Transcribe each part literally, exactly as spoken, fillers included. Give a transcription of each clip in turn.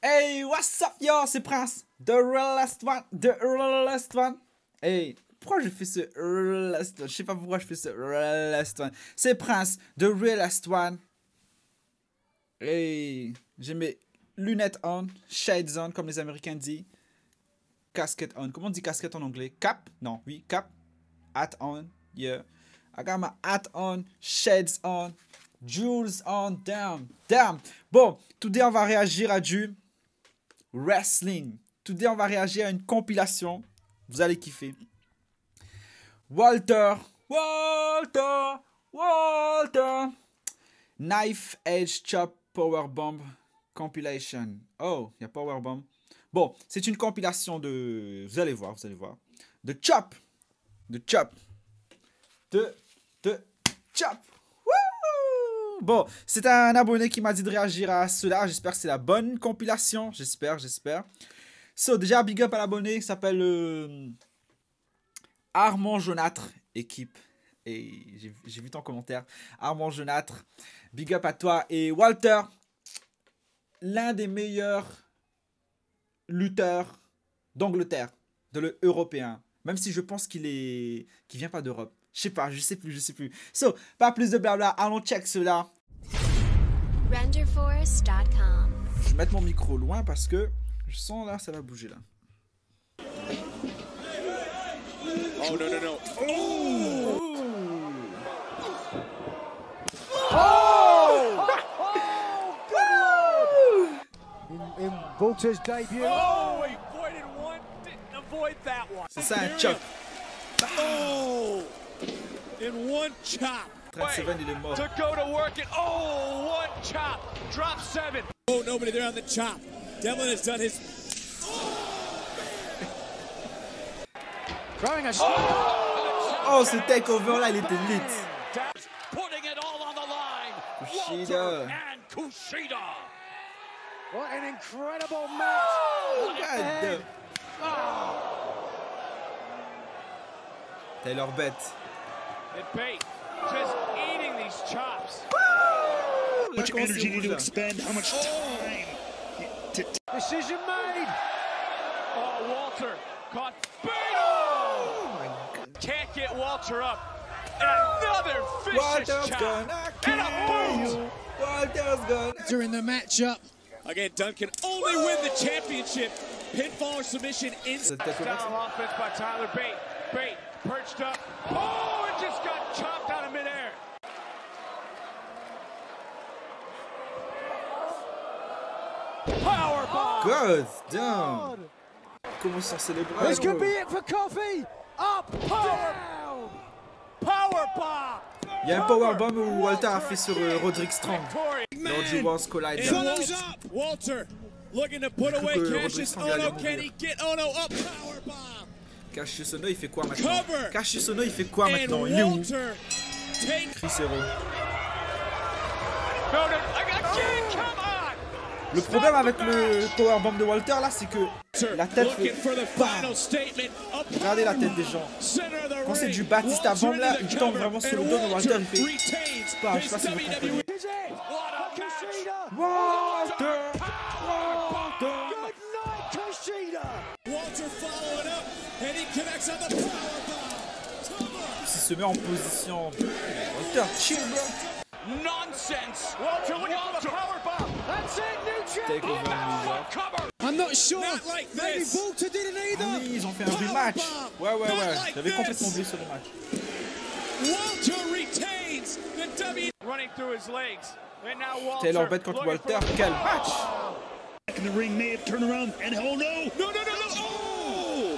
Hey, what's up, yo? C'est Prince. The realest one. The realest one. Hey, pourquoi je fais ce realest one? Je sais pas pourquoi je fais ce realest one. C'est Prince. The realest one. Hey, j'ai mes lunettes on. Shades on, comme les Américains disent. Casquette on. Comment on dit casquette en anglais? Cap? Non, oui, cap. Hat on. Yeah. I got my hat on. Shades on. Jewels on. Damn. Damn. Bon, today on va réagir à du wrestling. Today on va réagir à une compilation. Vous allez kiffer. Walter. Walter. Walter. Knife Edge Chop Powerbomb Compilation. Oh, il y a Powerbomb. Bon, c'est une compilation de... Vous allez voir, vous allez voir. De Chop. De Chop. De... De Chop. Woo! Bon, c'est un abonné qui m'a dit de réagir à cela. J'espère que c'est la bonne compilation. J'espère, j'espère. So, déjà, big up à l'abonné qui s'appelle... Euh, Armand Jaunâtre, équipe. Et j'ai vu ton commentaire. Armand Jaunâtre, big up à toi. Et Walter, l'un des meilleurs lutteurs d'Angleterre, de l'européen. Même si je pense qu'il est, qu'il vient pas d'Europe. Je sais pas, je sais plus, je sais plus. So, pas plus de blabla, allons check cela. Renderforce dot com. Je vais mettre mon micro loin parce que je sens là, ça va bouger là. Oh no no no! Oh! Oh! in, in Walter's debut. Oh, he avoided one, didn't avoid that one. C'est ça un chop. Oh! In one chop. trente-sept, il est mort. To go to work it. Oh, one chop. Drop seven. Oh, nobody there on the chop. Devlin has done his. Throwing a Oh, ce takeover là, il était lit. Putting it all on the line. Kushida. And Kushida. What an incredible match! God damn. Taylor Bett. And Bate just eating these chops. How much energy need to expend, how much time to... Decision made! Oh, Walter caught Bate! Oh my God. Can't get Walter up. And another vicious Walter's chop. gonna And a kill boot. you. Walter's gonna... During the matchup. Again, Duncan only win the championship. Pinfall or submission in C'est peut-être style of offense by Tyler Bate. Bate perched up. Oh, it just got chopped out of midair. Power bomb. God damn. Comment sont célébrés? This could be it for Coffee! Up! Power. Down! Power bomb. Il y a un powerbomb où Walter a fait sur euh, Roderick Strong. Victory. Lors du Worlds Collide. And Walter, Walter looking to put away que Cassius Roderick Strong allait Ono. Can he mourir. get Ono up? Power bomb. Cassius Ono, il fait quoi maintenant? Cover. Cassius Ono, il fait quoi And maintenant? Il est où? Walter takes. Chris Hero. No, no, again, come on. Le problème avec le powerbomb de Walter là, c'est que la tête fait... Looking for the final statement. Up Regardez la tête des gens. center of the Quand c'est ring. du Batista Walter bomb là, into the il tombe cover, vraiment sur le and dos de Walter, il fait... retains Pas, je his sais pas si vous W W E. comprenez. Is it? What a match. Kushida! Walter! Walter! Good night, Kushida! Walter following up, and he connects on the powerbomb. Il se met en position. Walter, chill bro! Nonsense. Walter looking for the powerbomb. That's it, new Take champion! over New York. Cover. I'm not sure. Not like Maybe this. Walter didn't Ah either. oui, ils ont fait un rematch. Ouais, ouais, ouais. J'avais complètement oublié ce rematch. Walter retains the W. Running through his legs. And now Walter. Taylor Bett contre looking Walter, for- quel match! Back in the ring may have turned around and oh no. No, no, no, no. Oh!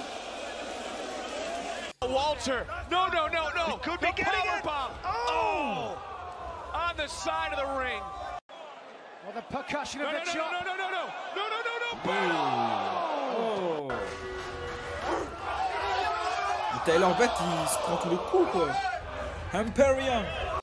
Walter. No, no, no, no. He could be the getting it. Bomb. Oh! On the side of the ring. Well, the percussion No, of no, the no, chop. no, no, no, no. No, no, no, no. Oh! Et Taylor Bett, il se prend tous les coups, quoi. Imperium!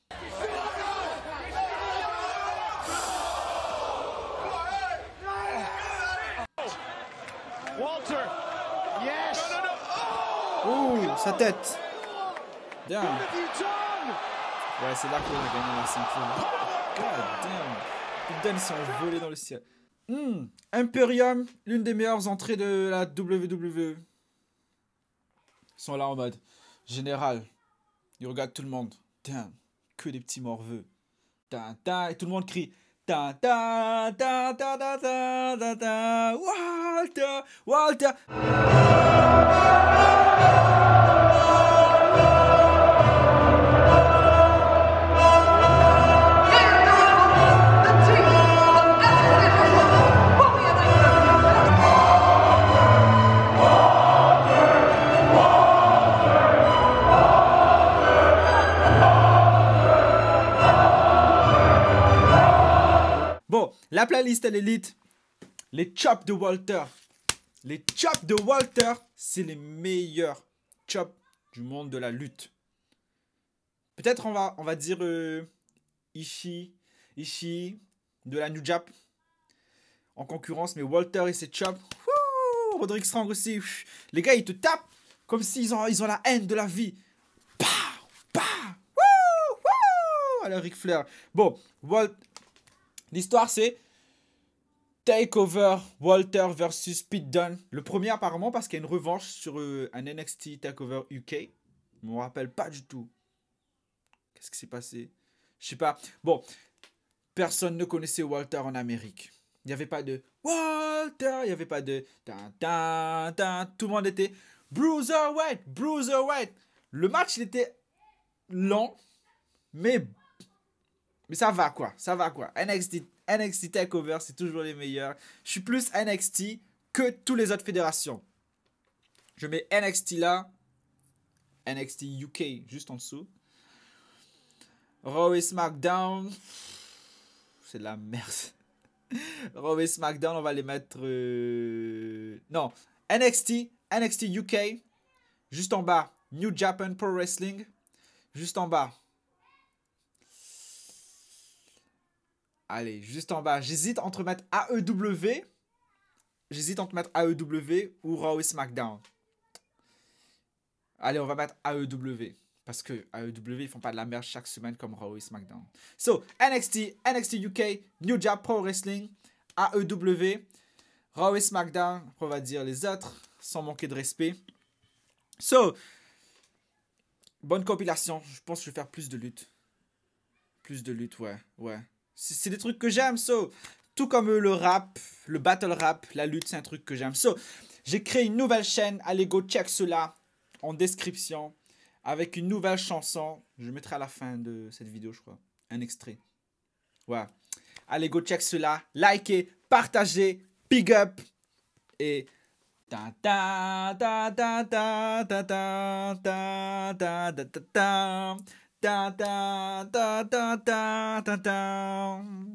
Walter. Yes! No, no, no. Oh, sa tête! Damn! What have you done? Ouais, c'est là qu'on a gagné la ceinture. God damn! Les Dan sont volés dans le ciel. Hmm, Imperium, l'une des meilleures entrées de la W W E. Ils sont là en mode général. Ils regardent tout le monde. Damn, que des petits morveux. Ta, ta, et tout le monde crie. Ta, ta, ta, ta, ta, ta, ta, ta, Walter, Walter. Bon, la playlist elle est lit. Les chops de Walter. Les chops de Walter, c'est les meilleurs chops du monde de la lutte. Peut-être on va, on va dire euh, Ishii, Ishii de la New Jap en concurrence, mais Walter et ses chops. Wouh, Roderick Strong aussi. Les gars, ils te tapent comme s'ils ont, ils ont la haine de la vie. Pow, pow, wouh, wouh. Alors Ric Flair. Bon, Walt. L'histoire c'est Takeover Walter versus Pete Dunne. Le premier apparemment parce qu'il y a une revanche sur euh, un N X T Takeover U K. Je me rappelle pas du tout. Qu'est-ce qui s'est passé? Je sais pas. Bon, personne ne connaissait Walter en Amérique. Il n'y avait pas de Walter, il n'y avait pas de ta, ta, ta. Tout le monde était Bruiserweight, Bruiserweight. Le match il était lent, mais Mais ça va quoi, ça va quoi. N X T, N X T Takeover, c'est toujours les meilleurs. Je suis plus N X T que toutes les autres fédérations. Je mets N X T là, N X T U K juste en dessous. Raw et SmackDown, c'est de la merde. Raw et SmackDown, on va les mettre... Euh... Non, N X T, N X T U K, juste en bas, New Japan Pro Wrestling, juste en bas. Allez, juste en bas. J'hésite entre mettre A E W. J'hésite entre mettre A E W ou Raw et SmackDown. Allez, on va mettre A E W. Parce que A E W, ils font pas de la merde chaque semaine comme Raw et SmackDown. So, N X T, N X T U K, New Japan Pro Wrestling, A E W, Raw et SmackDown. Après, on va dire les autres, sans manquer de respect. So, bonne compilation. Je pense que je vais faire plus de lutte. Plus de lutte, ouais, ouais. C'est des trucs que j'aime, so. Tout comme le rap, le battle rap, la lutte, c'est un truc que j'aime. So, j'ai créé une nouvelle chaîne. Allez, go check cela en description. Avec une nouvelle chanson. Je mettrai à la fin de cette vidéo, je crois. Un extrait. Ouais. Allez, go check cela. Likez, partagez, big up. Et... Ta ta ta ta ta ta ta ta ta ta ta ta. Ta ta ta ta ta ta ta.